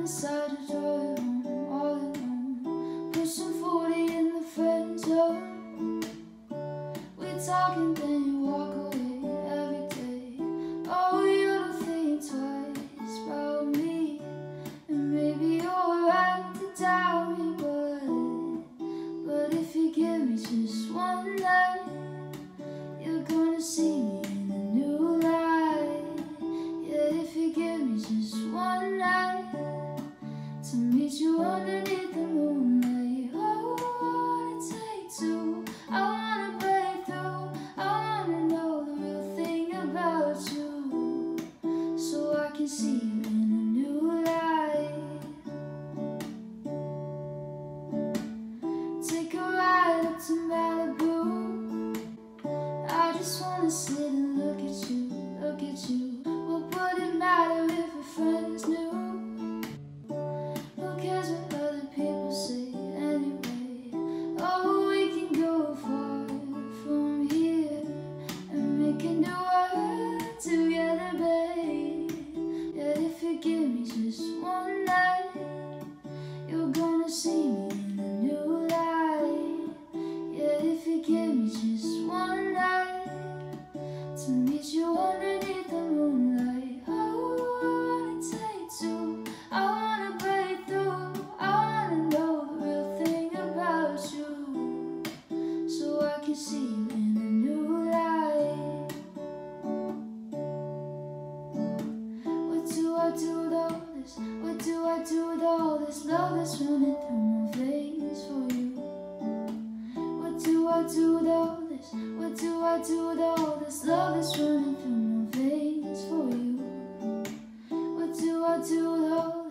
inside a drive home all alone, pushing 40 in the friend zone. We talk and then you walk away every day. Oh, you don't think twice about me, and maybe you're right to doubt me, but if you give me just one night, you're gonna see me in a new light. Yeah, if you give me just one night to meet you underneath the moonlight. Oh, what it takes to, I wanna break through, I wanna know the real thing about you, so I can see you in a new light. Take a ride up to Malibu, I just wanna sit and look at you, look at you. What would it matter if our friends knew? Who cares what other people say anyway? Oh, we can go far from here and make a new world together, babe. Yeah, if you give me just one night, you're gonna see me in a new light. Yeah, if you give me just one night to meet you underneath the moonlight. Oh, what it takes to, I wanna break through, I wanna know the real thing about you, so I can see you in a new light. What do I do with all this? What do I do with all this love that's running through my veins for you? What do I do with all this? What do I do with all this love that's running through my veins for you? What do I do with all